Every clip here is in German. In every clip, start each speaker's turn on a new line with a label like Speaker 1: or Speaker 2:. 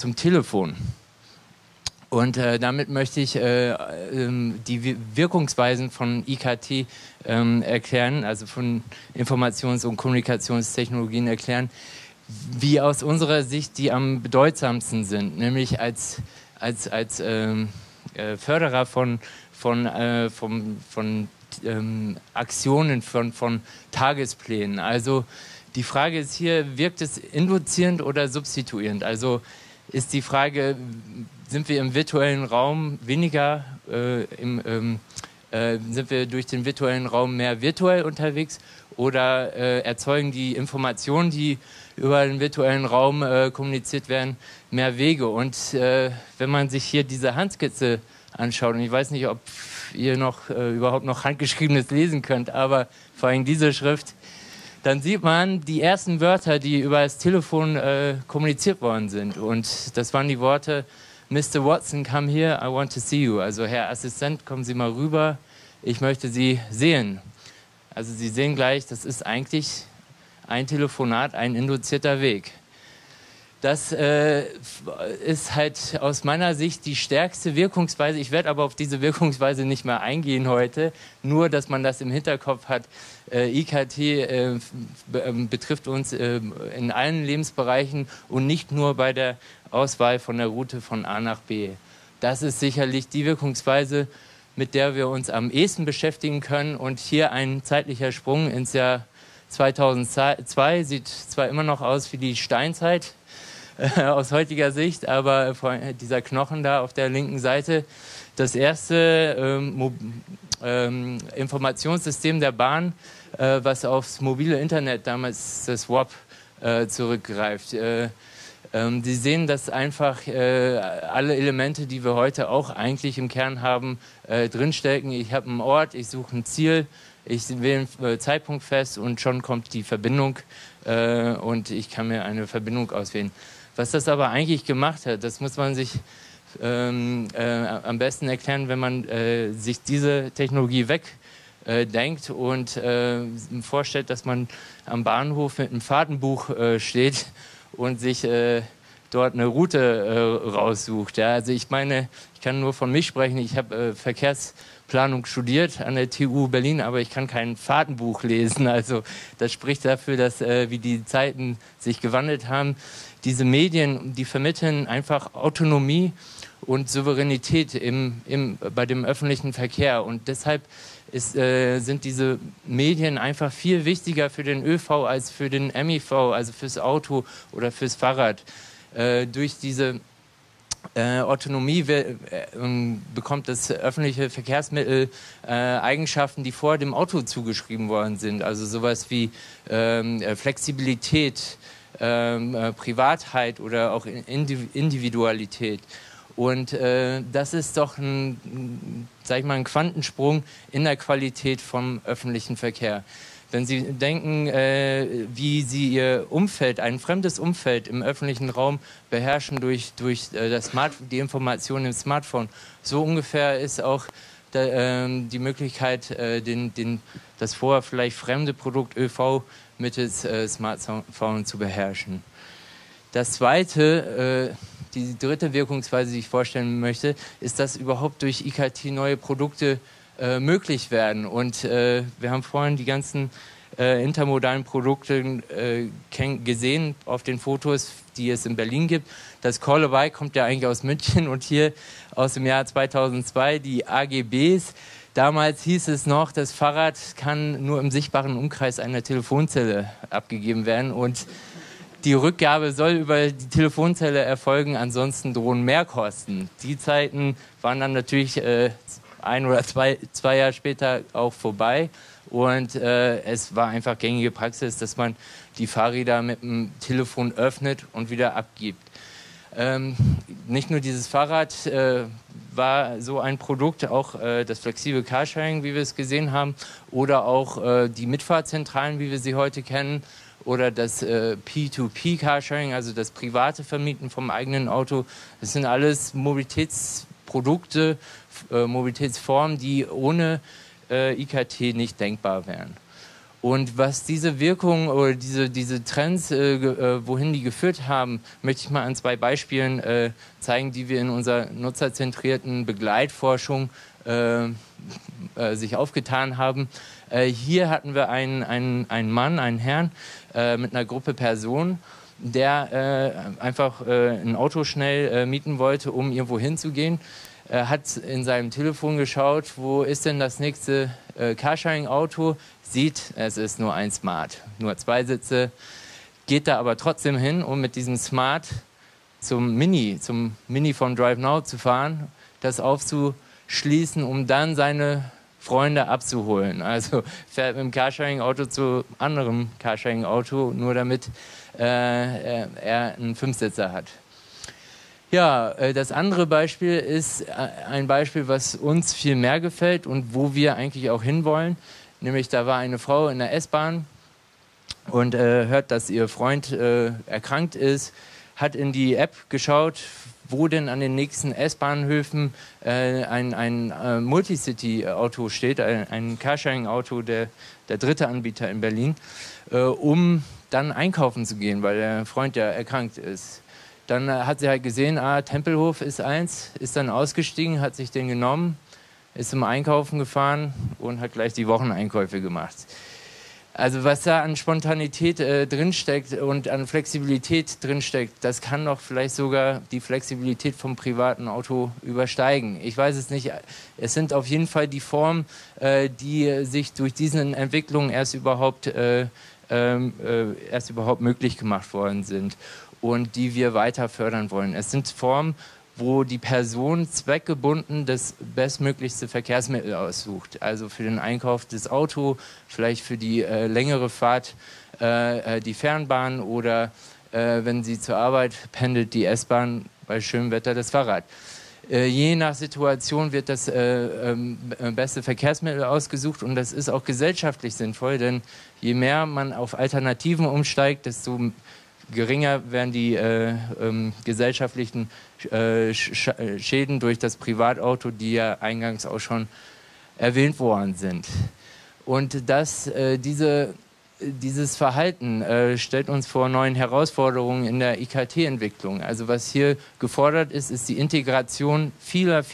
Speaker 1: zum Telefon. Und damit möchte ich die Wirkungsweisen von IKT erklären, also von Informations- und Kommunikationstechnologien erklären, wie aus unserer Sicht die am bedeutsamsten sind, nämlich als Förderer von Aktionen, von Tagesplänen. Also die Frage ist hier, wirkt es induzierend oder substituierend? Also ist die Frage, sind wir im virtuellen Raum weniger, sind wir durch den virtuellen Raum mehr virtuell unterwegs oder erzeugen die Informationen, die über den virtuellen Raum kommuniziert werden, mehr Wege? Und wenn man sich hier diese Handskizze anschaut, und ich weiß nicht, ob ihr überhaupt noch Handgeschriebenes lesen könnt, aber vor allem diese Schrift, dann sieht man die ersten Wörter, die über das Telefon kommuniziert worden sind. Und das waren die Worte: Mr. Watson, come here, I want to see you. Also Herr Assistent, kommen Sie mal rüber, ich möchte Sie sehen. Also Sie sehen gleich, das ist eigentlich ein Telefonat, ein induzierter Weg. Das ist halt aus meiner Sicht die stärkste Wirkungsweise. Ich werde aber auf diese Wirkungsweise nicht mehr eingehen heute. Nur, dass man das im Hinterkopf hat. IKT betrifft uns in allen Lebensbereichen und nicht nur bei der Auswahl von der Route von A nach B. Das ist sicherlich die Wirkungsweise, mit der wir uns am ehesten beschäftigen können. Und hier ein zeitlicher Sprung ins Jahr 2002. Sieht zwar immer noch aus wie die Steinzeit, aus heutiger Sicht, aber dieser Knochen da auf der linken Seite, das erste Informationssystem der Bahn, was aufs mobile Internet, damals das WAP, zurückgreift. Sie sehen, dass einfach alle Elemente, die wir heute auch eigentlich im Kern haben, drinstecken. Ich habe einen Ort, ich suche ein Ziel, ich wähle einen Zeitpunkt fest und schon kommt die Verbindung und ich kann mir eine Verbindung auswählen. Was das aber eigentlich gemacht hat, das muss man sich am besten erklären, wenn man sich diese Technologie wegdenkt und vorstellt, dass man am Bahnhof mit einem Fahrtenbuch steht und sich dort eine Route raussucht. Ja, also ich meine, ich kann nur von mich sprechen, ich habe Verkehrsplanung studiert an der TU Berlin, aber ich kann kein Fahrtenbuch lesen. Also das spricht dafür, dass wie die Zeiten sich gewandelt haben. Diese Medien, die vermitteln einfach Autonomie und Souveränität bei dem öffentlichen Verkehr. Und deshalb sind diese Medien einfach viel wichtiger für den ÖV als für den MIV, also fürs Auto oder fürs Fahrrad. Durch diese Autonomie bekommt das öffentliche Verkehrsmittel Eigenschaften, die vor dem Auto zugeschrieben worden sind. Also sowas wie Flexibilität, Privatheit oder auch Individualität. Und das ist doch sag ich mal, ein Quantensprung in der Qualität vom öffentlichen Verkehr. Wenn Sie denken, wie Sie Ihr Umfeld, ein fremdes Umfeld im öffentlichen Raum beherrschen durch die Informationen im Smartphone, so ungefähr ist auch die Möglichkeit, das vorher vielleicht fremde Produkt ÖV mittels Smartphone zu beherrschen. Das zweite, die dritte Wirkungsweise, die ich vorstellen möchte, ist, dass überhaupt durch IKT neue Produkte möglich werden. Und wir haben vorhin die ganzen intermodalen Produkte gesehen auf den Fotos, die es in Berlin gibt. Das Call-a-Bike kommt ja eigentlich aus München und hier aus dem Jahr 2002 die AGBs. Damals hieß es noch, das Fahrrad kann nur im sichtbaren Umkreis einer Telefonzelle abgegeben werden und die Rückgabe soll über die Telefonzelle erfolgen, ansonsten drohen Mehrkosten. Die Zeiten waren dann natürlich ein oder zwei Jahre später auch vorbei und es war einfach gängige Praxis, dass man die Fahrräder mit dem Telefon öffnet und wieder abgibt. Nicht nur dieses Fahrrad war so ein Produkt, auch das flexible Carsharing, wie wir es gesehen haben, oder auch die Mitfahrzentralen, wie wir sie heute kennen, oder das P2P-Carsharing, also das private Vermieten vom eigenen Auto. Das sind alles Und was diese Wirkung oder diese Trends, wohin die geführt haben, möchte ich mal an 2 Beispielen zeigen, die wir in unserer nutzerzentrierten Begleitforschung sich aufgetan haben. Hier hatten wir einen Mann, einen Herrn mit einer Gruppe Personen, der einfach ein Auto schnell mieten wollte, um irgendwo hinzugehen. Er hat in seinem Telefon geschaut, wo ist denn das nächste Carsharing-Auto, sieht, es ist nur ein Smart, nur 2 Sitze, geht da aber trotzdem hin, um mit diesem Smart zum Mini von DriveNow zu fahren, das aufzuschließen, um dann seine Freunde abzuholen. Also fährt mit dem Carsharing-Auto zu anderem Carsharing-Auto, nur damit er einen 5-Sitzer hat. Ja, das andere Beispiel ist ein Beispiel, was uns viel mehr gefällt und wo wir eigentlich auch hinwollen. Nämlich, da war eine Frau in der S-Bahn und hört, dass ihr Freund erkrankt ist, hat in die App geschaut, wo denn an den nächsten S-Bahnhöfen ein Multicity-Auto steht, ein Carsharing-Auto, der 3. Anbieter in Berlin, um dann einkaufen zu gehen, weil der Freund ja erkrankt ist. Dann hat sie halt gesehen, Tempelhof ist eins, ist dann ausgestiegen, hat sich den genommen, ist zum Einkaufen gefahren und hat gleich die Wocheneinkäufe gemacht. Also was da an Spontanität drinsteckt und an Flexibilität drinsteckt, das kann doch vielleicht sogar die Flexibilität vom privaten Auto übersteigen. Ich weiß es nicht. Es sind auf jeden Fall die Formen, die sich durch diese Entwicklung erst überhaupt möglich gemacht worden sind und die wir weiter fördern wollen. Es sind Formen, wo die Person zweckgebunden das bestmöglichste Verkehrsmittel aussucht. Also für den Einkauf das Auto, vielleicht für die längere Fahrt die Fernbahn oder wenn sie zur Arbeit pendelt, die S-Bahn, bei schönem Wetter das Fahrrad. Je nach Situation wird das beste Verkehrsmittel ausgesucht und das ist auch gesellschaftlich sinnvoll, denn je mehr man auf Alternativen umsteigt, desto geringer werden die gesellschaftlichen Schäden durch das Privatauto, die ja eingangs auch schon erwähnt worden sind. Und dieses Verhalten stellt uns vor neuen Herausforderungen in der IKT-Entwicklung. Also was hier gefordert ist, ist die Integration vieler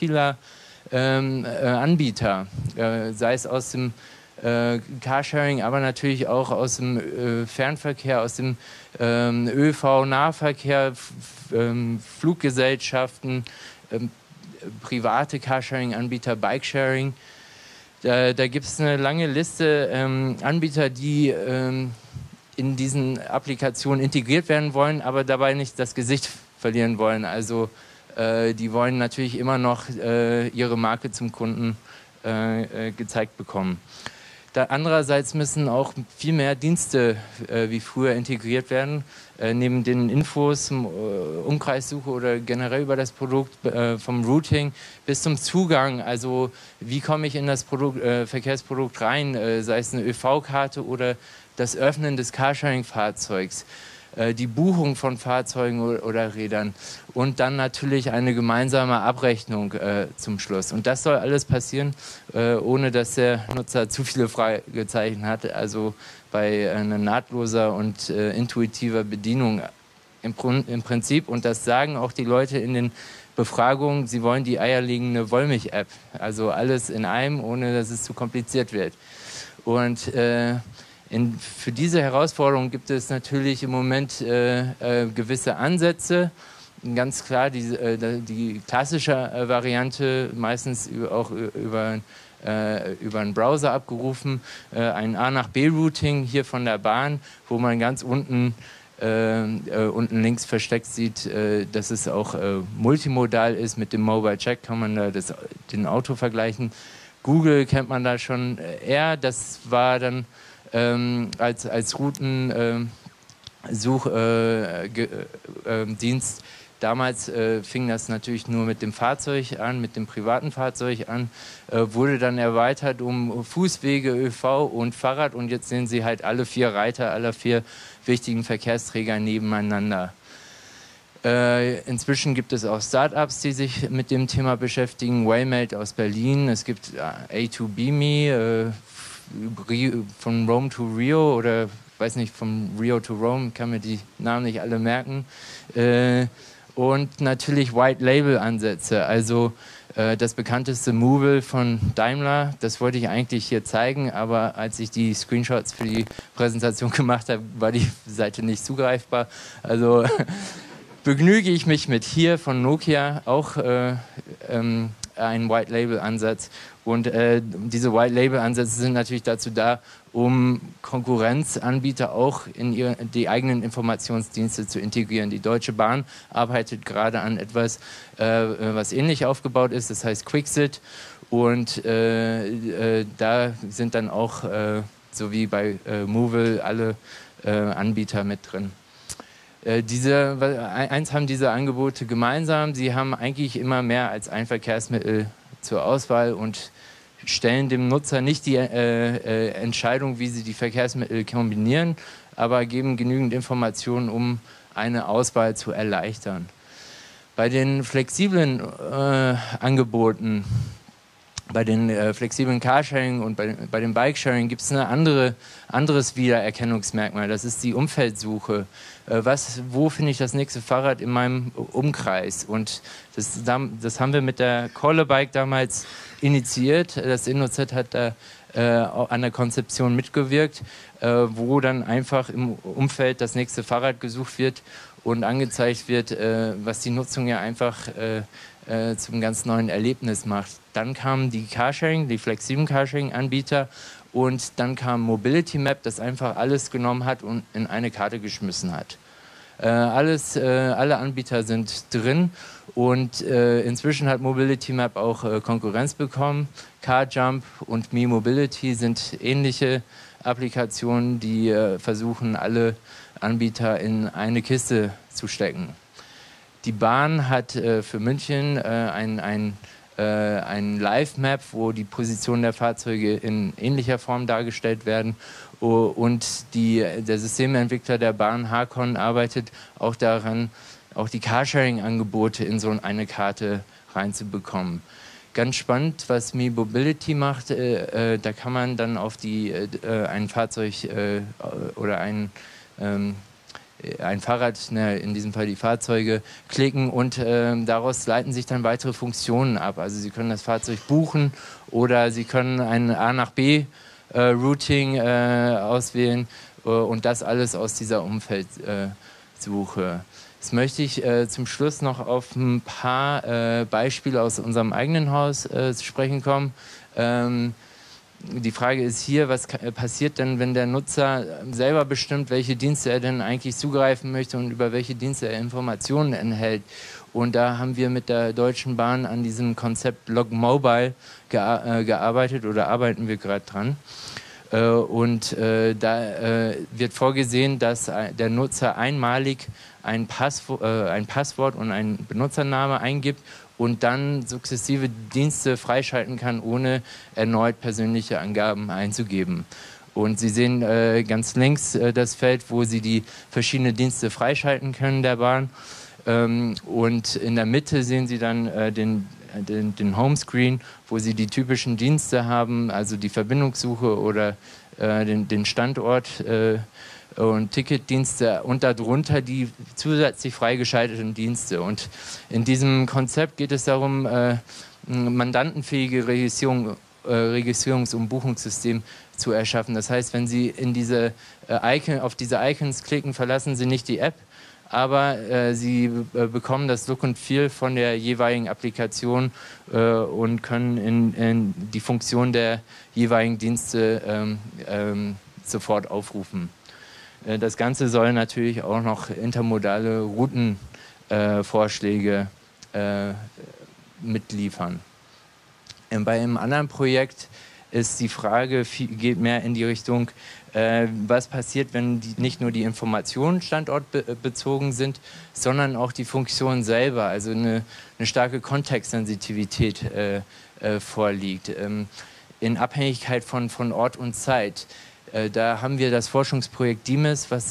Speaker 1: Anbieter, sei es aus dem Carsharing, aber natürlich auch aus dem Fernverkehr, aus dem ÖV-Nahverkehr, Fluggesellschaften, private Carsharing-Anbieter, Bikesharing. Da gibt es eine lange Liste Anbieter, die in diesen Applikationen integriert werden wollen, aber dabei nicht das Gesicht verlieren wollen. Also die wollen natürlich immer noch ihre Marke zum Kunden gezeigt bekommen. Andererseits müssen auch viel mehr Dienste wie früher integriert werden, neben den Infos, Umkreissuche oder generell über das Produkt, vom Routing bis zum Zugang. Also wie komme ich in das Verkehrsprodukt rein, sei es eine ÖV-Karte oder das Öffnen des Carsharing-Fahrzeugs, die Buchung von Fahrzeugen oder Rädern und dann natürlich eine gemeinsame Abrechnung zum Schluss. Und das soll alles passieren, ohne dass der Nutzer zu viele Fragezeichen hat. Also bei einer nahtloser und intuitiver Bedienung im Prinzip. Und das sagen auch die Leute in den Befragungen, sie wollen die eierlegende Wollmilch-App. Also alles in einem, ohne dass es zu kompliziert wird. Und für diese Herausforderung gibt es natürlich im Moment gewisse Ansätze. Ganz klar die klassische Variante, meistens auch über einen Browser abgerufen, ein A nach B-Routing hier von der Bahn, wo man ganz unten links versteckt sieht, dass es auch multimodal ist. Mit dem Mobile Check kann man da den Auto vergleichen. Google kennt man da schon eher. Das war dann als Routensuchdienst. Damals fing das natürlich nur mit dem Fahrzeug an, mit dem privaten Fahrzeug an, wurde dann erweitert um Fußwege, ÖV und Fahrrad und jetzt sehen Sie halt alle 4 Reiter aller 4 wichtigen Verkehrsträger nebeneinander. Inzwischen gibt es auch Startups, die sich mit dem Thema beschäftigen. Waymate aus Berlin, es gibt A2BMe, von Rome to Rio oder weiß nicht, von Rio to Rome, kann mir die Namen nicht alle merken. Und natürlich White-Label-Ansätze, also das bekannteste Movil von Daimler, das wollte ich eigentlich hier zeigen, aber als ich die Screenshots für die Präsentation gemacht habe, war die Seite nicht zugreifbar. Also begnüge ich mich mit hier von Nokia, auch ein White-Label-Ansatz. Und diese White-Label-Ansätze sind natürlich dazu da, um Konkurrenzanbieter auch in die eigenen Informationsdienste zu integrieren. Die Deutsche Bahn arbeitet gerade an etwas, was ähnlich aufgebaut ist, das heißt Quixit. Und da sind dann auch, so wie bei Movil, alle Anbieter mit drin. Eins haben diese Angebote gemeinsam, sie haben eigentlich immer mehr als ein Verkehrsmittel zur Auswahl und stellen dem Nutzer nicht die Entscheidung, wie sie die Verkehrsmittel kombinieren, aber geben genügend Informationen, um eine Auswahl zu erleichtern. Bei den flexiblen Angeboten, bei den flexiblen Carsharing und bei dem Bikesharing gibt es ein anderes Wiedererkennungsmerkmal. Das ist die Umfeldsuche. Wo finde ich das nächste Fahrrad in meinem Umkreis? Und das haben wir mit der Call-a-Bike damals initiiert. Das InnoZ hat da an der Konzeption mitgewirkt, wo dann einfach im Umfeld das nächste Fahrrad gesucht wird und angezeigt wird, was die Nutzung ja einfach zum ganz neuen Erlebnis macht. Dann kamen die flexiblen Carsharing-Anbieter und dann kam Mobility Map, das einfach alles genommen hat und in eine Karte geschmissen hat. Alle Anbieter sind drin und inzwischen hat Mobility Map auch Konkurrenz bekommen. CarJump und MeMobility sind ähnliche Applikationen, die versuchen, alle Anbieter in eine Kiste zu stecken. Die Bahn hat für München ein Live-Map, wo die Position der Fahrzeuge in ähnlicher Form dargestellt werden. Und der Systementwickler der Bahn, Hakon, arbeitet auch daran, auch die Carsharing-Angebote in so eine Karte reinzubekommen. Ganz spannend, was MeMobility macht, da kann man dann auf ein Fahrzeug oder ein Fahrrad, in diesem Fall die Fahrzeuge, klicken und daraus leiten sich dann weitere Funktionen ab. Also Sie können das Fahrzeug buchen oder Sie können ein A nach B Routing auswählen und das alles aus dieser Umfeldsuche. Jetzt möchte ich zum Schluss noch auf ein paar Beispiele aus unserem eigenen Haus zu sprechen kommen. Die Frage ist hier, was passiert denn, wenn der Nutzer selber bestimmt, welche Dienste er denn eigentlich zugreifen möchte und über welche Dienste er Informationen enthält. Und da haben wir mit der Deutschen Bahn an diesem Konzept Log Mobile gearbeitet oder arbeiten wir gerade dran. Da wird vorgesehen, dass der Nutzer einmalig ein Passwort und einen Benutzername eingibt und dann sukzessive Dienste freischalten kann, ohne erneut persönliche Angaben einzugeben. Und Sie sehen ganz links das Feld, wo Sie die verschiedenen Dienste freischalten können der Bahn. Und in der Mitte sehen Sie dann den Homescreen, wo Sie die typischen Dienste haben, also die Verbindungssuche oder den Standort und Ticketdienste und darunter die zusätzlich freigeschalteten Dienste. Und in diesem Konzept geht es darum, mandantenfähige Registrierungs- und Buchungssystem zu erschaffen. Das heißt, wenn Sie auf diese Icons klicken, verlassen Sie nicht die App, aber Sie bekommen das Look und Feel von der jeweiligen Applikation und können in die Funktion der jeweiligen Dienste sofort aufrufen. Das Ganze soll natürlich auch noch intermodale Routenvorschläge mitliefern. Bei einem anderen Projekt ist die Frage, geht mehr in die Richtung, was passiert, wenn nicht nur die Informationen standortbezogen sind, sondern auch die Funktion selber, also eine starke Kontextsensitivität vorliegt, in Abhängigkeit von Ort und Zeit. Da haben wir das Forschungsprojekt DIMES, was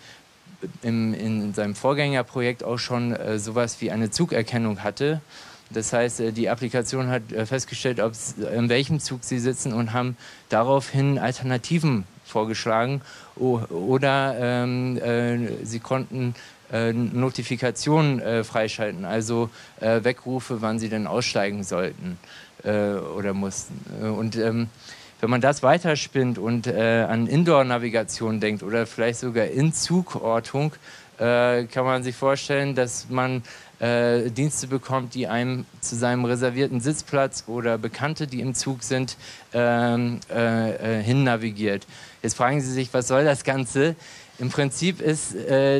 Speaker 1: in seinem Vorgängerprojekt auch schon sowas wie eine Zugerkennung hatte. Das heißt, die Applikation hat festgestellt, in welchem Zug sie sitzen und haben daraufhin Alternativen vorgeschlagen oder sie konnten Notifikationen freischalten, also Weckrufe, wann sie denn aussteigen sollten oder mussten. Und wenn man das weiterspinnt und an Indoor-Navigation denkt oder vielleicht sogar In-Zugortung, kann man sich vorstellen, dass man Dienste bekommt, die einem zu seinem reservierten Sitzplatz oder Bekannte, die im Zug sind, hin navigiert. Jetzt fragen Sie sich, was soll das Ganze? Im Prinzip ist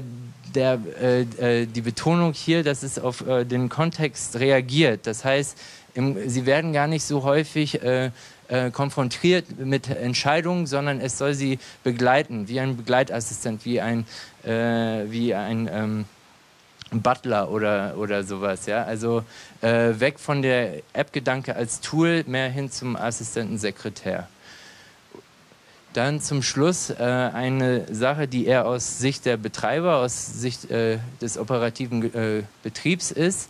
Speaker 1: die Betonung hier, dass es auf den Kontext reagiert. Das heißt, Sie werden gar nicht so häufig konfrontiert mit Entscheidungen, sondern es soll sie begleiten, wie ein Begleitassistent, wie ein Butler oder sowas. Ja? Also weg von der App-Gedanke als Tool, mehr hin zum Assistenten-Sekretär. Dann zum Schluss eine Sache, die eher aus Sicht der Betreiber, aus Sicht des operativen Betriebs ist.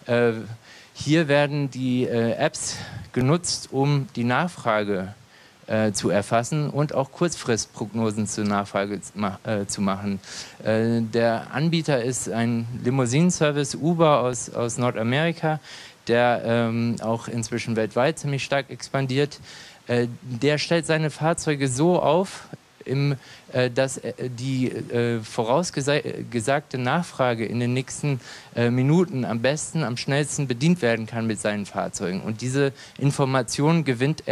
Speaker 1: Hier werden die Apps genutzt, um die Nachfrage zu erfassen und auch Kurzfristprognosen zur Nachfrage zu machen. Der Anbieter ist ein Limousinenservice Uber aus Nordamerika, der auch inzwischen weltweit ziemlich stark expandiert. Der stellt seine Fahrzeuge so auf, dass die vorausgesagte Nachfrage in den nächsten Minuten am besten, am schnellsten bedient werden kann mit seinen Fahrzeugen. Und diese Informationen gewinnt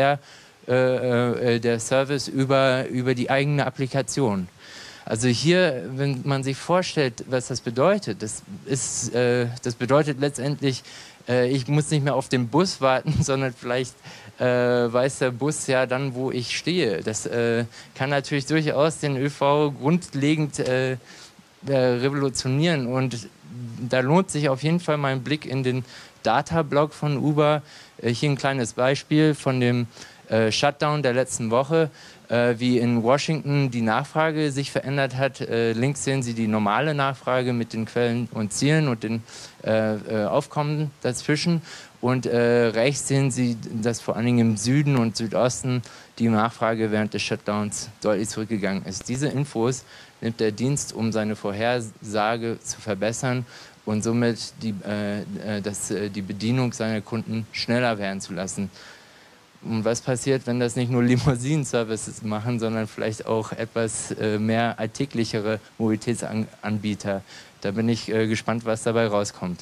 Speaker 1: der Service über die eigene Applikation. Also hier, wenn man sich vorstellt, was das bedeutet, das bedeutet letztendlich, ich muss nicht mehr auf den Bus warten, sondern vielleicht weiß der Bus ja dann, wo ich stehe. Das kann natürlich durchaus den ÖV grundlegend revolutionieren. Und da lohnt sich auf jeden Fall mal ein Blick in den Data-Blog von Uber. Hier ein kleines Beispiel von dem Shutdown der letzten Woche, wie in Washington die Nachfrage sich verändert hat. Links sehen Sie die normale Nachfrage mit den Quellen und Zielen und den Aufkommen dazwischen. Und rechts sehen Sie, dass vor allen Dingen im Süden und Südosten die Nachfrage während des Shutdowns deutlich zurückgegangen ist. Diese Infos nimmt der Dienst, um seine Vorhersage zu verbessern und somit die Bedienung seiner Kunden schneller werden zu lassen. Und was passiert, wenn das nicht nur Limousinen-Services machen, sondern vielleicht auch etwas mehr alltäglichere Mobilitätsanbieter? Da bin ich gespannt, was dabei rauskommt.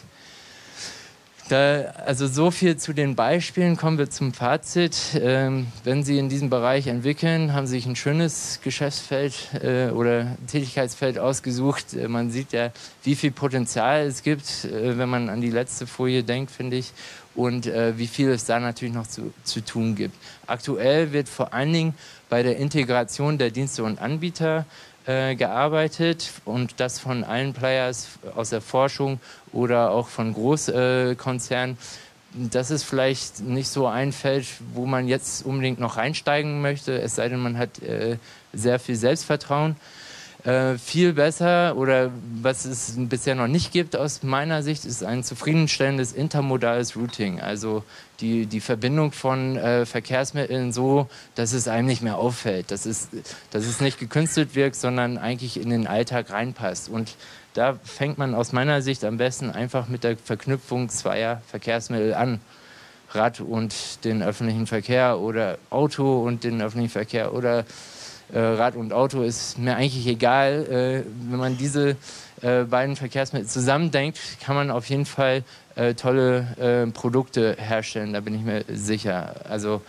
Speaker 1: Also so viel zu den Beispielen. Kommen wir zum Fazit. Wenn Sie in diesem Bereich entwickeln, haben Sie sich ein schönes Geschäftsfeld oder Tätigkeitsfeld ausgesucht. Man sieht ja, wie viel Potenzial es gibt, wenn man an die letzte Folie denkt, finde ich. Und wie viel es da natürlich noch zu tun gibt. Aktuell wird vor allen Dingen bei der Integration der Dienste und Anbieter gearbeitet und das von allen Players aus der Forschung oder auch von Großkonzernen. Das ist vielleicht nicht so ein Feld, wo man jetzt unbedingt noch reinsteigen möchte, es sei denn, man hat sehr viel Selbstvertrauen. Viel besser oder was es bisher noch nicht gibt aus meiner Sicht, ist ein zufriedenstellendes intermodales Routing. Also die Verbindung von Verkehrsmitteln so, dass es einem nicht mehr auffällt. Dass es nicht gekünstelt wirkt, sondern eigentlich in den Alltag reinpasst. Und da fängt man aus meiner Sicht am besten einfach mit der Verknüpfung zweier Verkehrsmittel an. Rad und den öffentlichen Verkehr oder Auto und den öffentlichen Verkehr oder Rad und Auto ist mir eigentlich egal. Wenn man diese beiden Verkehrsmittel zusammendenkt, kann man auf jeden Fall tolle Produkte herstellen, da bin ich mir sicher. Also,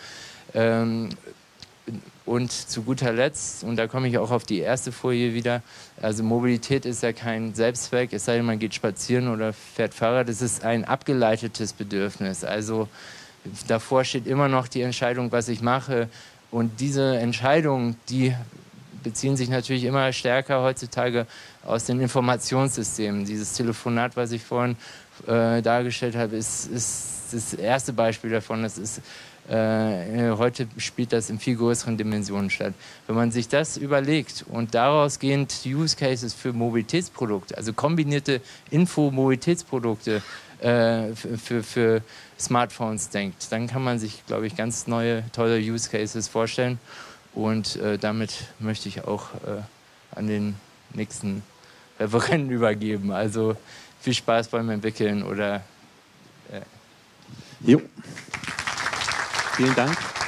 Speaker 1: und zu guter Letzt, und da komme ich auch auf die erste Folie wieder, also Mobilität ist ja kein Selbstzweck, es sei denn, man geht spazieren oder fährt Fahrrad, es ist ein abgeleitetes Bedürfnis. Also davor steht immer noch die Entscheidung, was ich mache. Und diese Entscheidungen, die beziehen sich natürlich immer stärker heutzutage aus den Informationssystemen. Dieses Telefonat, was ich vorhin dargestellt habe, ist das erste Beispiel davon. Das ist, heute spielt das in viel größeren Dimensionen statt. Wenn man sich das überlegt und daraus gehend Use Cases für Mobilitätsprodukte, also kombinierte Info-Mobilitätsprodukte für Smartphones denkt. Dann kann man sich, glaube ich, ganz neue, tolle Use Cases vorstellen. Und damit möchte ich auch an den nächsten Referenten übergeben. Also viel Spaß beim Entwickeln oder...
Speaker 2: Jo. Vielen Dank.